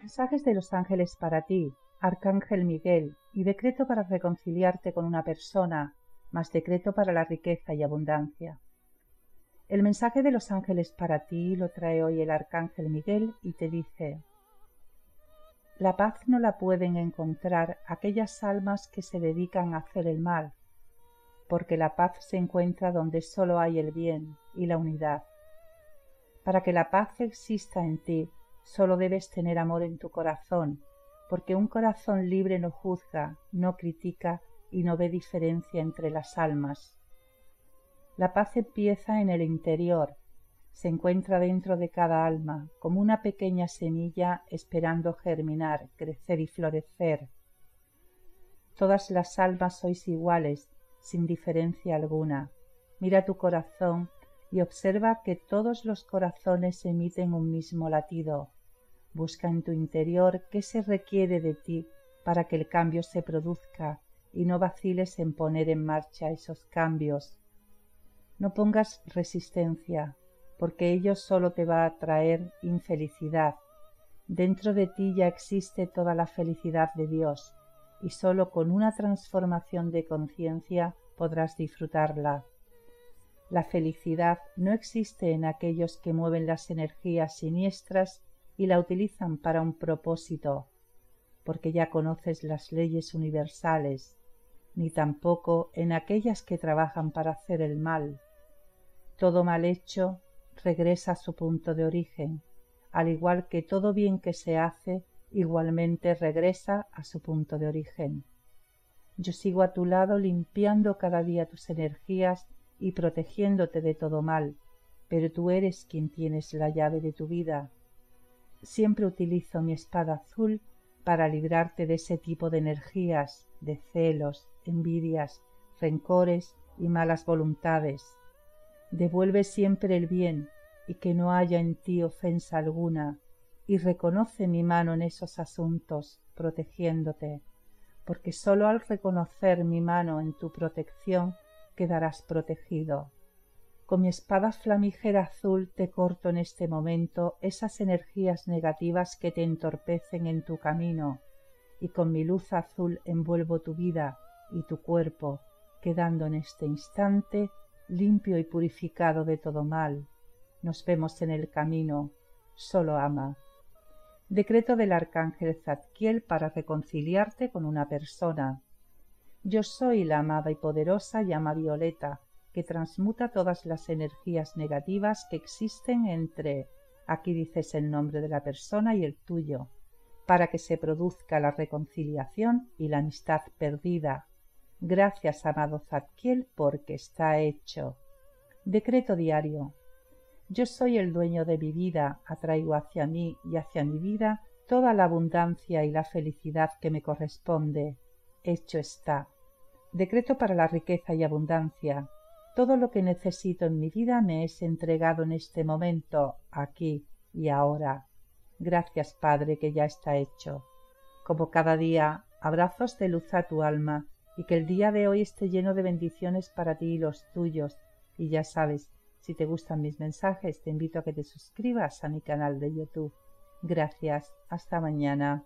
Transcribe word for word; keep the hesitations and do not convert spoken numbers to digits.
Mensajes de los ángeles para ti, Arcángel Miguel, y decreto para reconciliarte con una persona, más decreto para la riqueza y abundancia. El mensaje de los ángeles para ti lo trae hoy el Arcángel Miguel y te dice: la paz no la pueden encontrar aquellas almas que se dedican a hacer el mal, porque la paz se encuentra donde solo hay el bien y la unidad. Para que la paz exista en ti, solo debes tener amor en tu corazón, porque un corazón libre no juzga, no critica y no ve diferencia entre las almas. La paz empieza en el interior, se encuentra dentro de cada alma, como una pequeña semilla esperando germinar, crecer y florecer. Todas las almas sois iguales, sin diferencia alguna. Mira tu corazón y observa que todos los corazones emiten un mismo latido. Busca en tu interior qué se requiere de ti para que el cambio se produzca y no vaciles en poner en marcha esos cambios. No pongas resistencia, porque ello solo te va a traer infelicidad. Dentro de ti ya existe toda la felicidad de Dios, y solo con una transformación de conciencia podrás disfrutarla. La felicidad no existe en aquellos que mueven las energías siniestras y la utilizan para un propósito, porque ya conoces las leyes universales, ni tampoco en aquellas que trabajan para hacer el mal. Todo mal hecho regresa a su punto de origen, al igual que todo bien que se hace igualmente regresa a su punto de origen. Yo sigo a tu lado limpiando cada día tus energías y protegiéndote de todo mal, pero tú eres quien tienes la llave de tu vida. Siempre utilizo mi espada azul para librarte de ese tipo de energías, de celos, envidias, rencores y malas voluntades. Devuelve siempre el bien y que no haya en ti ofensa alguna, y reconoce mi mano en esos asuntos, protegiéndote, porque sólo al reconocer mi mano en tu protección quedarás protegido. Con mi espada flamígera azul te corto en este momento esas energías negativas que te entorpecen en tu camino, y con mi luz azul envuelvo tu vida y tu cuerpo, quedando en este instante limpio y purificado de todo mal. Nos vemos en el camino, solo ama. Decreto del Arcángel Zadkiel para reconciliarte con una persona. Yo soy la amada y poderosa llama violeta, que transmuta todas las energías negativas que existen entre, aquí dices el nombre de la persona y el tuyo, para que se produzca la reconciliación y la amistad perdida. Gracias, amado Zadkiel, porque está hecho. Decreto diario. Yo soy el dueño de mi vida, atraigo hacia mí y hacia mi vida toda la abundancia y la felicidad que me corresponde. Hecho está. Decreto para la riqueza y abundancia. Todo lo que necesito en mi vida me es entregado en este momento, aquí y ahora. Gracias, Padre, que ya está hecho. Como cada día, abrazos de luz a tu alma, y que el día de hoy esté lleno de bendiciones para ti y los tuyos. Y ya sabes, si te gustan mis mensajes, te invito a que te suscribas a mi canal de YouTube. Gracias. Hasta mañana.